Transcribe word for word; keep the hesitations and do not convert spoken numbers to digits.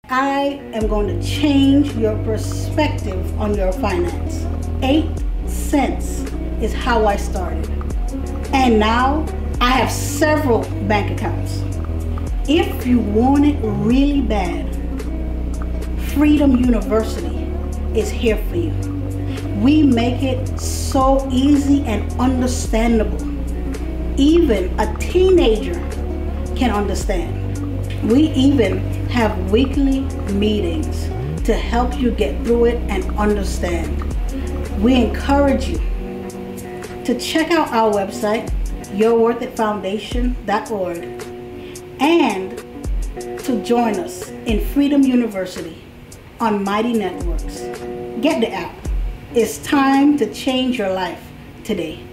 I am going to change your perspective on your finance. Eight cents is how I started. And now I have several bank accounts. If you want it really bad, Freedom University is here for you. We make it so easy and understandable. Even a teenager can understand. We even have weekly meetings to help you get through it and understand. We encourage you to check out our website, your worth it foundation dot org, and to join us in Freedom University on Mighty Networks. Get the app. It's time to change your life today.